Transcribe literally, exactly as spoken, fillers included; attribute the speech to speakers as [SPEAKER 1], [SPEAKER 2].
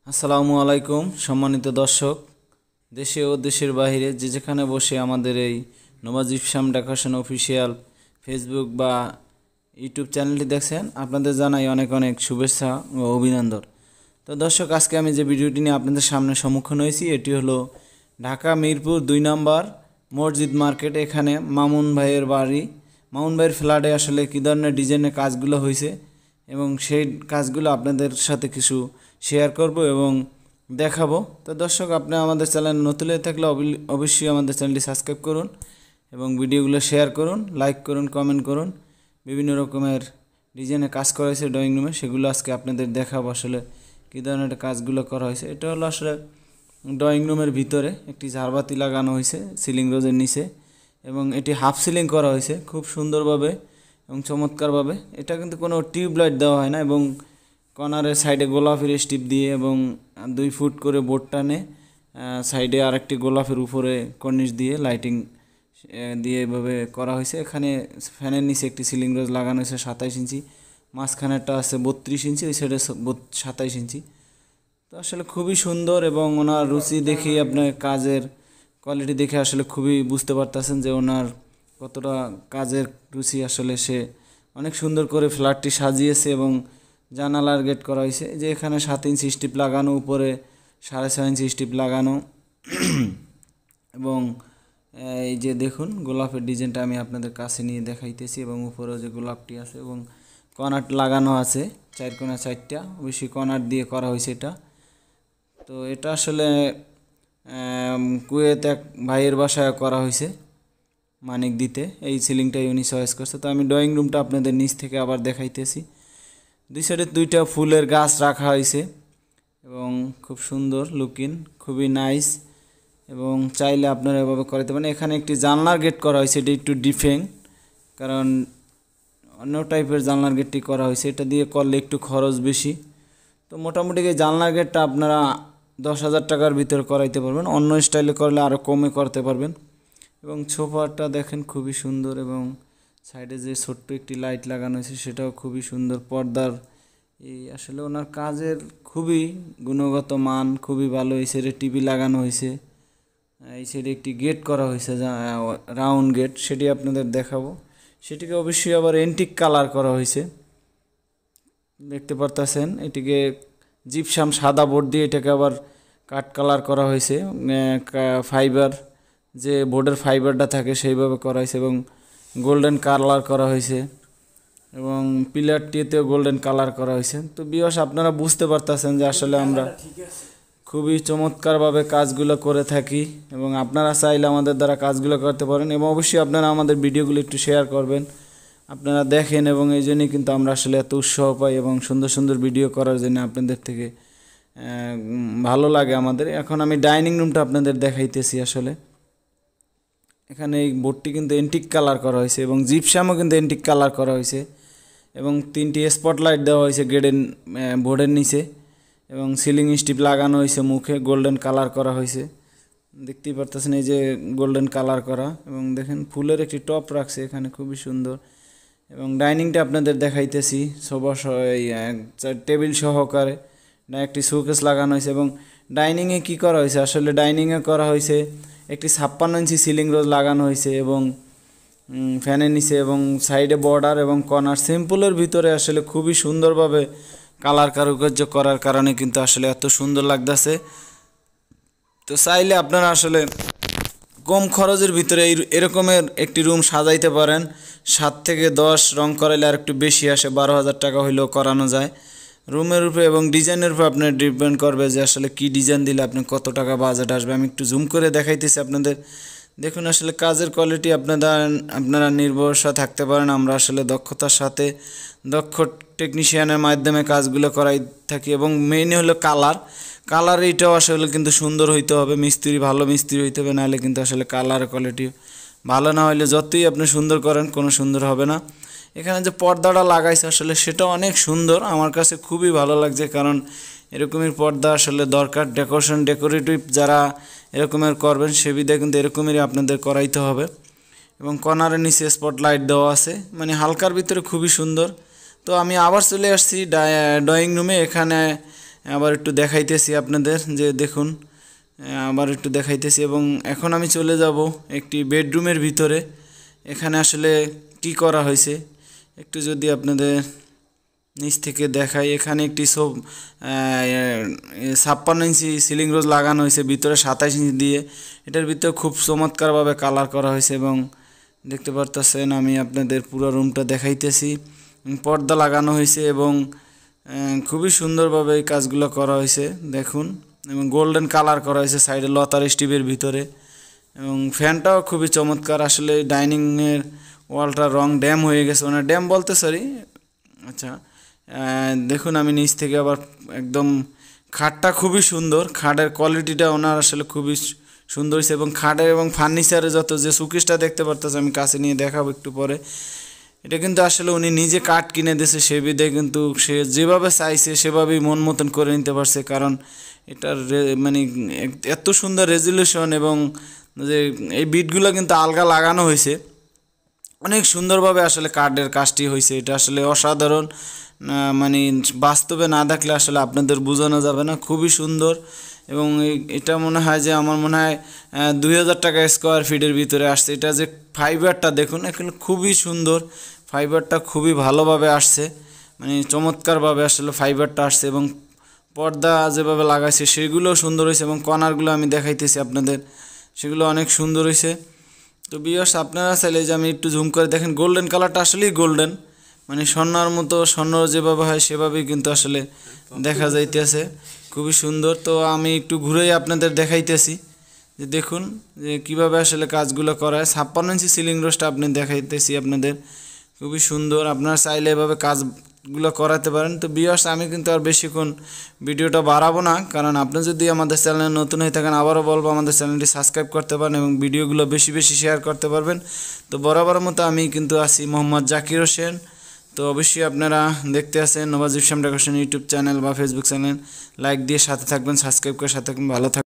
[SPEAKER 1] আসসালামু আলাইকুম সম্মানিত দর্শক, দেশে ও দেশের বাইরে যে যেখানে বসে আমাদের এই জিপসাম ডেকোরেশন অফিসিয়াল ফেসবুক বা ইউটিউব চ্যানেলটি দেখছেন, আপনাদের জানাই অনেক অনেক শুভেচ্ছা ও অভিনন্দন। তো দর্শক, আজকে আমি যে ভিডিওটি নিয়ে আপনাদের সামনে সম্মুখীন হয়েছি এটি হলো ঢাকা মিরপুর দুই নম্বর মসজিদ মার্কেট। এখানে মামুন ভাইয়ের বাড়ি, মামুন ভাইয়ের ফ্ল্যাটে আসলে কী ধরনের ডিজাইনের কাজগুলো হয়েছে এবং সেই কাজগুলো আপনাদের সাথে কিছু শেয়ার করব এবং দেখাবো। তো দর্শক, আপনি আমাদের চ্যানেল নতুন হয়ে থাকলে অবশ্যই আমাদের চ্যানেলটি সাবস্ক্রাইব করুন এবং ভিডিওগুলো শেয়ার করুন, লাইক করুন, কমেন্ট করুন। বিভিন্ন রকমের ডিজাইনের কাজ করা হয়েছে ড্রয়িং রুমে, সেগুলো আজকে আপনাদের দেখাবো আসলে কী ধরনের কাজগুলো করা হয়েছে। এটা হলো আসলে ড্রয়িং রুমের ভিতরে একটি ঝাড়বাতি লাগানো হয়েছে সিলিং রোজের নিচে এবং এটি হাফ সিলিং করা হয়েছে খুব সুন্দরভাবে এবং চমৎকারভাবে। এটা কিন্তু কোনো টিউবলাইট দেওয়া হয় না এবং কর্নারের সাইডে গোলাপের স্টিপ দিয়ে এবং দুই ফুট করে বোর্ড টানে সাইডে আরেকটি গোলাপের উপরে কর্নিশ দিয়ে লাইটিং দিয়ে এভাবে করা হয়েছে। এখানে ফ্যানের নিচে একটি সিলিং রোজ লাগানো হয়েছে সাতাইশ ইঞ্চি, মাঝখানেরটা আছে বত্রিশ ইঞ্চি, ওই সাইডে সাতাইশ ইঞ্চি। তো আসলে খুবই সুন্দর এবং ওনার রুচি দেখি আপনার কাজের কোয়ালিটি দেখে আসলে খুবই বুঝতে পারতেছেন যে ওনার কতটা কাজের রুচি। আসলে সে অনেক সুন্দর করে ফ্ল্যাটটি সাজিয়েছে এবং জানালার গেট করা হয়েছে যে এখানে সাত ইঞ্চি স্টিপ লাগানো, উপরে সাড়ে ছয় ইঞ্চি স্টিপ লাগানো এবং এই যে দেখুন গোলাপের ডিজাইনটা আমি আপনাদের কাছে নিয়ে দেখাইতেছি এবং উপরেও যে গোলাপটি আছে এবং কর্নার লাগানো আছে চার কোনা চারটা, অবশ্যই কর্নার দিয়ে করা হয়েছে এটা। তো এটা আসলে কুয়েত এক ভাইয়ের বাসায় করা হয়েছে মানিক দিতে, এই সিলিংটাই উনি চয়েস করছে। তো আমি ড্রয়িং রুমটা আপনাদের নিচ থেকে আবার দেখাইতেছি। দুই সাইডে দুইটা ফুলের গাছ রাখা হয়েছে এবং খুব সুন্দর লুকিং, খুবই নাইস এবং চাইলে আপনারা এভাবে করাতে পারেন। এখানে একটি জানলার গেট করা হয়েছে, এটি একটু ডিফেন্ট, কারণ অন্য টাইপের জানলার গেটটি করা হয়েছে, এটা দিয়ে করলে একটু খরচ বেশি। তো মোটামুটি এই জানলার গেটটা আপনারা দশ হাজার টাকার ভিতরে করাইতে পারবেন, অন্য স্টাইলে করলে আরও কমে করতে পারবেন। এবং সোফাটা দেখেন খুবই সুন্দর এবং সাইডে যে ছোট্ট একটি লাইট লাগানো হয়েছে সেটাও খুবই সুন্দর। পর্দার এই আসলে ওনার কাজের খুবই গুণগত মান খুবই ভালো। এই সাইডে টিভি লাগানো হয়েছে, এই সাইডে একটি গেট করা হয়েছে রাউন্ড গেট, সেটি আপনাদের দেখাবো। সেটিকে অবশ্যই আবার এন্টিক কালার করা হয়েছে, দেখতে পারতেছেন। এটিকে জিপসাম সাদা বোর্ড দিয়ে এটাকে আবার কাট কালার করা হয়েছে, ফাইবার যে বোর্ডের ফাইবারটা থাকে সেইভাবে করা হয়েছে এবং গোল্ডেন কালার করা হয়েছে এবং পিলারটিতেও গোল্ডেন কালার করা হয়েছে। তো বিয়স আপনারা বুঝতে পারতেছেন যে আসলে আমরা খুবই চমৎকারভাবে কাজগুলো করে থাকি এবং আপনারা চাইলে আমাদের দ্বারা কাজগুলো করতে পারেন এবং অবশ্যই আপনারা আমাদের ভিডিওগুলো একটু শেয়ার করবেন, আপনারা দেখেন এবং এই জন্যই কিন্তু আমরা আসলে এত উৎসাহ পাই এবং সুন্দর সুন্দর ভিডিও করার জন্য আপনাদের থেকে ভালো লাগে আমাদের। এখন আমি ডাইনিং রুমটা আপনাদের দেখাইতেছি। আসলে এখানে এই বোর্ডটি কিন্তু এন্টিক কালার করা হয়েছে এবং জিপসামও কিন্তু এন্টিক কালার করা হয়েছে এবং তিনটি স্পটলাইট দেওয়া হয়েছে গেটের বোর্ডের নিচে এবং সিলিং স্টিপ লাগানো হয়েছে, মুখে গোল্ডেন কালার করা হয়েছে, দেখতেই পারতেছেন এই যে গোল্ডেন কালার করা। এবং দেখেন ফুলের একটি টপ রাখছে এখানে, খুবই সুন্দর। এবং ডাইনিংটা আপনাদের দেখাইতেছি, সোফা টেবিল সহকারে একটি শোকেস লাগানো হয়েছে এবং ডাইনিংয়ে কি করা হয়েছে, আসলে ডাইনিংয়ে করা হয়েছে একটি ছাপ্পান্ন ইঞ্চি সিলিং রোজ লাগানো হয়েছে এবং ফ্যানের নিচে এবং সাইডে বর্ডার এবং কর্নার সিম্পলের ভিতরে আসলে খুবই সুন্দরভাবে কালার কারুকার্য করার কারণে কিন্তু আসলে এত সুন্দর লাগতেছে। তো চাইলে আপনারা আসলে কম খরচের ভিতরে এই এরকমের একটি রুম সাজাইতে পারেন। সাত থেকে দশ রং করাইলে আর একটু বেশি আসে, বারো হাজার টাকা হইলেও করানো যায়। রুমের উপরে এবং ডিজাইনের উপরে আপনার ডিপেন্ড করবে যে আসলে কি ডিজাইন দিলে আপনি কত টাকা বাজেট আসবে। আমি একটু জুম করে দেখাইতেছি আপনাদের, দেখুন আসলে কাজের কোয়ালিটি আপনারা আপনারা নির্ভরসা থাকতে পারেন। আমরা আসলে দক্ষতার সাথে দক্ষ টেকনিশিয়ানের মাধ্যমে কাজগুলো করাই থাকি এবং মেইন হলো কালার। কালার এইটাও আসলে কিন্তু সুন্দর হইতে হবে, মিস্ত্রি ভালো মিস্ত্রি হইতে হবে, নাহলে কিন্তু আসলে কালার কোয়ালিটি ভালো না হইলে যতই আপনি সুন্দর করেন কোনো সুন্দর হবে না। এখানে যে পর্দাটা লাগাইছে আসলে সেটা অনেক সুন্দর, আমার কাছে খুবই ভালো লাগছে, কারণ এরকমের পর্দা আসলে দরকার। ডেকোরেশন ডেকোরেটিভ যারা এরকমের করবেন সে বিধায় কিন্তু এরকমেরই আপনাদের করাইতে হবে। এবং কর্নারের নিচে স্পটলাইট দেওয়া আছে, মানে হালকার ভিতরে খুবই সুন্দর। তো আমি আবার চলে আসছি ড্রয়িং রুমে। এখানে আবার একটু দেখাইতেছি আপনাদের যে দেখুন আবার একটু দেখাইতেছি। এবং এখন আমি চলে যাব একটি বেডরুমের ভিতরে, এখানে আসলে কি করা হয়েছে একটু যদি আপনাদের নিচ থেকে দেখাই। এখানে একটি সব ছাপ্পান্ন ইঞ্চি সিলিং রোজ লাগানো হয়েছে ভিতরে সাতাইশ ইঞ্চি দিয়ে। এটার ভিতরে খুব চমৎকারভাবে কালার করা হয়েছে এবং দেখতে পারতেছেন আমি আপনাদের পুরো রুমটা দেখাইতেছি। পর্দা লাগানো হয়েছে এবং খুবই সুন্দরভাবে এই কাজগুলো করা হয়েছে দেখুন। এবং গোল্ডেন কালার করা হয়েছে সাইডে লতার স্টিপের ভিতরে। এবং ফ্যানটাও খুবই চমৎকার। আসলে ডাইনিংয়ের ওয়ালটা রং ড্যাম হয়ে গেছে, মানে ড্যাম বলতে সরি আচ্ছা দেখুন আমি নিচ থেকে আবার একদম খাটটা খুবই সুন্দর, খাটের কোয়ালিটিটা ওনার আসলে খুবই সুন্দর হয়েছে। এবং খাটের এবং ফার্নিচারে যত যে সুকেসটা দেখতে পারতেছে আমি কাছে নিয়ে দেখাবো একটু পরে, এটা কিন্তু আসলে উনি নিজে কাঠ কিনে দিয়েছে, সে বিধে কিন্তু সে যেভাবে চাইছে সেভাবেই মন মতন করে নিতে পারছে। কারণ এটার মানে এত সুন্দর রেজুলেশন এবং যে এই বিটগুলো কিন্তু আলগা লাগানো হয়েছে অনেক সুন্দরভাবে। আসলে কাঠের কাজটি হয়েছে, এটা আসলে অসাধারণ, মানে বাস্তবে না দেখলে আসলে আপনাদের বোঝানো যাবে না, খুবই সুন্দর। এবং এটা মনে হয় যে আমার মনে হয় দুই হাজার টাকা স্কোয়ার ফিটের ভিতরে আসছে। এটা যে ফাইবারটা দেখুন এখানে খুবই সুন্দর, ফাইবারটা খুবই ভালোভাবে আসছে, মানে চমৎকারভাবে আসলে ফাইবারটা আসছে। এবং পর্দা যেভাবে লাগাইছে সেগুলোও সুন্দর হয়েছে এবং কর্নারগুলো আমি দেখাইতেছি আপনাদের, সেগুলো অনেক সুন্দর হয়েছে। তো ভিউয়ার্স আপনারা চাইলে যে আমি একটু জুম করে দেখেন, গোল্ডেন কালারটা আসলেই গোল্ডেন, মানে স্বর্ণার মতো, স্বর্ণ যেভাবে হয় সেভাবেই কিন্তু আসলে দেখা যাইতেছে, খুবই সুন্দর। তো আমি একটু ঘুরেই আপনাদের দেখাইতেছি যে দেখুন যে কীভাবে আসলে কাজগুলো করা হয়। ছাপ্পান্ন ইঞ্চি সিলিং রোজটা আপনি দেখাইতেছি আপনাদের, খুবই সুন্দর। আপনারা চাইলে এভাবে কাজগুলো করাতে পারেন। তো ভিউয়ার্স আমি কিন্তু আর বেশিক্ষণ ভিডিওটা বাড়াবো না, কারণ আপনি যদি আমাদের চ্যানেলে নতুন হয়ে থাকেন আবারও বলবো আমাদের চ্যানেলটি সাবস্ক্রাইব করতে পারেন এবং ভিডিওগুলো বেশি বেশি শেয়ার করতে পারবেন। তো বরাবর মতো আমি কিন্তু আছি মোহাম্মদ জাকির হোসেন। তো অবশ্যই আপনারা দেখতে আসেন Nawab gypsum decoration YouTube channel বা ফেসবুক চ্যানেল, লাইক দিয়ে সাথে থাকবেন, সাবস্ক্রাইব করে সাথে থাকবেন, ভালো থাকবেন।